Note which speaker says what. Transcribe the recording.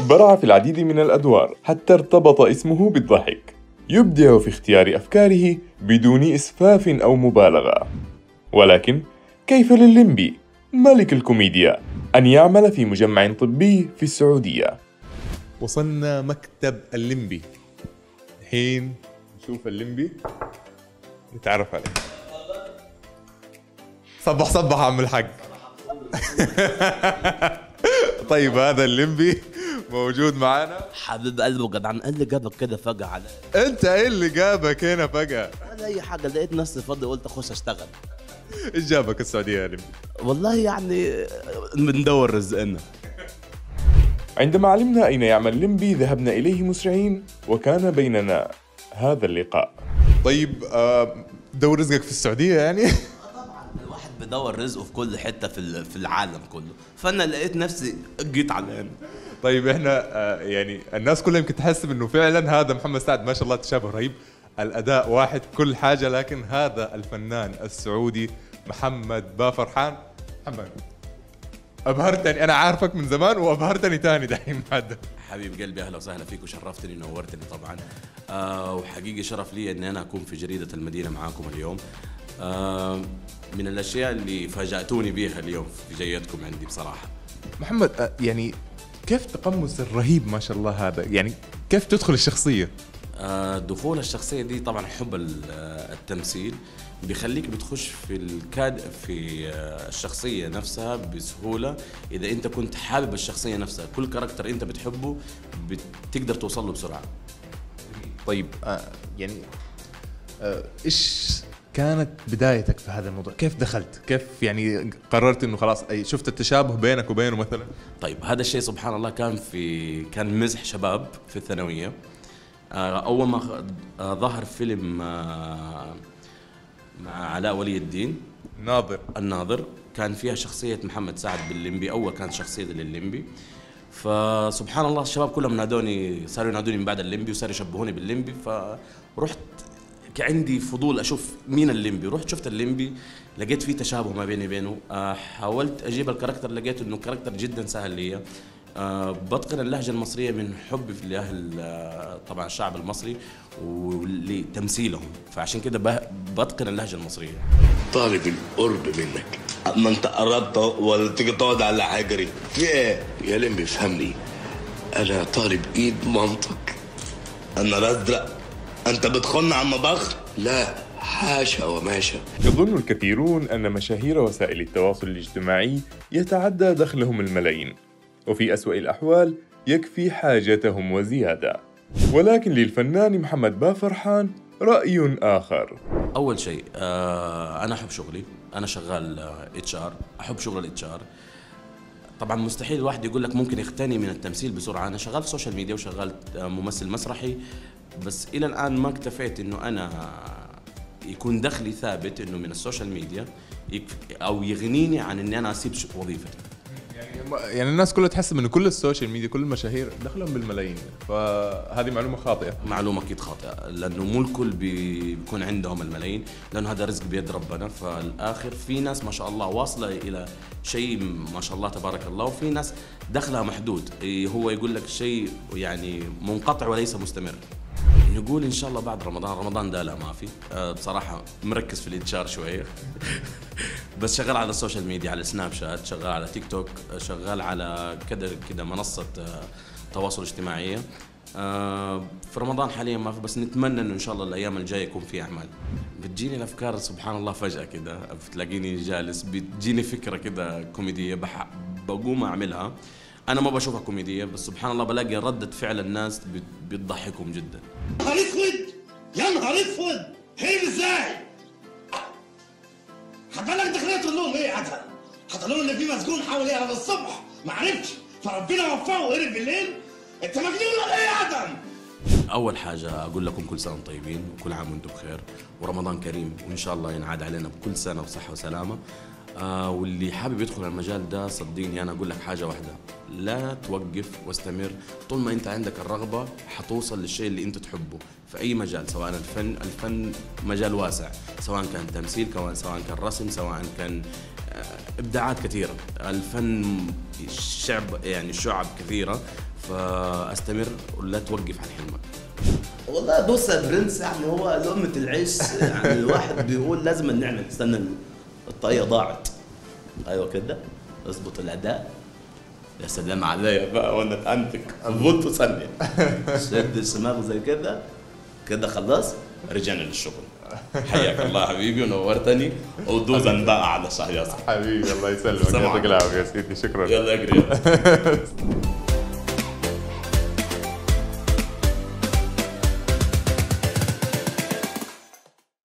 Speaker 1: برع في العديد من الأدوار حتى ارتبط اسمه بالضحك. يبدع في اختيار أفكاره بدون إسفاف أو مبالغة. ولكن كيف لللمبي ملك الكوميديا أن يعمل في مجمع طبي في السعودية؟
Speaker 2: وصلنا مكتب اللمبي. الحين نشوف اللمبي نتعرف عليه. صبح عم الحق. طيب هذا اللمبي موجود معانا.
Speaker 3: حبيب قلبي وجدعان، ايه اللي جابك كده فجأة علي؟
Speaker 2: انت ايه اللي جابك هنا فجأة؟
Speaker 3: ولا اي حاجة، لقيت نفسي فاضي قلت اخش اشتغل.
Speaker 2: ايش جابك السعودية يا لمبي؟
Speaker 3: والله يعني بندور رزقنا.
Speaker 1: عندما علمنا أين يعمل لمبي ذهبنا إليه مسرعين وكان بيننا هذا اللقاء.
Speaker 2: طيب دور رزقك في السعودية يعني؟
Speaker 3: طبعا الواحد بدور رزقه في كل حتة في العالم كله، فأنا لقيت نفسي جيت على هنا.
Speaker 2: طيب احنا يعني الناس كلها يمكن تحسب انه فعلا هذا محمد سعد ما شاء الله تشابه رهيب، الاداء واحد كل حاجه، لكن هذا الفنان السعودي محمد بافرحان. محمد ابهرتني، انا عارفك من زمان وابهرتني تاني دحين هذا.
Speaker 3: حبيب قلبي اهلا وسهلا فيك وشرفتني ونورتني طبعا. وحقيقي شرف لي اني انا اكون في جريده المدينه معاكم اليوم. من الاشياء اللي فاجاتوني بيها اليوم في جيتكم عندي بصراحه.
Speaker 2: محمد يعني كيف تقمص الرهيب ما شاء الله هذا، يعني كيف تدخل الشخصيه؟
Speaker 3: دخول الشخصيه دي طبعا حب التمثيل بيخليك بتخش في الشخصيه نفسها بسهوله. اذا انت كنت حابب الشخصيه نفسها، كل كاركتر انت بتحبه بتقدر توصل له بسرعه.
Speaker 2: طيب يعني ايش كانت بدايتك في هذا الموضوع؟ كيف دخلت؟ كيف يعني قررت انه خلاص شفت التشابه بينك وبينه مثلا؟
Speaker 3: طيب هذا الشيء سبحان الله كان مزح شباب في الثانويه. اول ما ظهر فيلم مع علاء ولي الدين الناظر كان فيها شخصيه محمد سعد باللمبي، اول كانت شخصيه لللمبي. فسبحان الله الشباب كلهم صاروا ينادوني من بعد اللمبي وصاروا يشبهوني باللمبي، فرحت عندي فضول اشوف مين الليمبي. رحت شفت الليمبي لقيت فيه تشابه ما بيني وبينه. حاولت اجيب الكاركتر، لقيت انه كاركتر جدا سهل لي. بتقن اللهجه المصريه من حبي في لاهل طبعا الشعب المصري ولتمثيلهم، فعشان كده بتقن اللهجه المصريه.
Speaker 4: طالب القرب منك، اما انت قربت ولا تيجي تقعد على حجري في ايه يا لمبي؟ فهمني، انا طالب ايد مامتك. انا رزق أنت بتخن عم ضخ؟ لا حاشا وماشا.
Speaker 1: يظن الكثيرون أن مشاهير وسائل التواصل الاجتماعي يتعدى دخلهم الملايين، وفي أسوأ الأحوال يكفي حاجتهم وزيادة. ولكن للفنان محمد بافرحان رأي آخر.
Speaker 3: أول شيء أنا أحب شغلي، أنا شغال HR، أحب شغل الHR. طبعا مستحيل الواحد يقول لك ممكن يغتني من التمثيل بسرعة. أنا شغال في السوشيال ميديا وشغال ممثل مسرحي، بس إلى الآن ما اكتفيت إنه أنا يكون دخلي ثابت إنه من السوشيال ميديا أو يغنيني عن إني أنا أسيب وظيفتي.
Speaker 2: يعني الناس كلها تحسب إنه كل السوشيال ميديا كل المشاهير دخلهم بالملايين، فهذه معلومة خاطئة.
Speaker 3: معلومة أكيد خاطئة، لأنه مو الكل بيكون عندهم الملايين، لأنه هذا رزق بيد ربنا. فالآخر في ناس ما شاء الله واصلة إلى شيء ما شاء الله تبارك الله، وفي ناس دخلها محدود، هو يقول لك شيء يعني منقطع وليس مستمر. نقول ان شاء الله بعد رمضان ده لا ما في. بصراحه مركز في الانتشار شويه. بس شغال على السوشيال ميديا، على سناب شات، شغال على تيك توك، شغال على كده منصه تواصل اجتماعيه. في رمضان حاليا ما في، بس نتمنى انه ان شاء الله الايام الجايه يكون في اعمال. بتجيني الافكار سبحان الله فجاه كده، بتلاقيني جالس بتجيني فكره كده كوميديه بقوم اعملها. أنا ما بشوفها كوميدية، بس سبحان الله بلاقي ردة فعل الناس بتضحكهم جدا.
Speaker 5: نهار اسود، يا نهار اسود، هرب ازاي؟ خد بالك دخلت تقول لهم ايه عدها؟ قالوا لهم ان في مسجون حاول يهرب الصبح ما عرفش، فربنا وفقه وهرب بالليل. انت مجنون ولا ايه يا ادم؟
Speaker 3: أول حاجة أقول لكم كل سنة وانتم طيبين وكل عام وانتم بخير ورمضان كريم، وإن شاء الله ينعاد علينا بكل سنة بصحة وسلامة. واللي حابب يدخل المجال ده صدقني أنا أقول لك حاجة واحدة، لا توقف واستمر. طول ما أنت عندك الرغبة حتوصل للشيء اللي أنت تحبه في أي مجال، سواء الفن مجال واسع، سواء كان تمثيل، سواء كان رسم، سواء كان إبداعات كثيرة. الفن شعب كثيرة، فاستمر ولا توقف عن حلمك.
Speaker 6: والله دوس يا برنس، يعني هو لقمة العيش. يعني الواحد بيقول لازم نعمل، استنى الطاقية ضاعت، ايوه كده اظبط الاداء. يا سلام عليا بقى وانا اتأنتك اضبط وثانية شد السماغ زي كده كده، خلاص رجعنا للشغل. حياك الله حبيبي ونورتني، ودوزا بقى على شهر ياسر
Speaker 2: حبيبي الله يسلمك، يعطيك العافيه يا سيدي، شكرا.
Speaker 6: يلا اجري.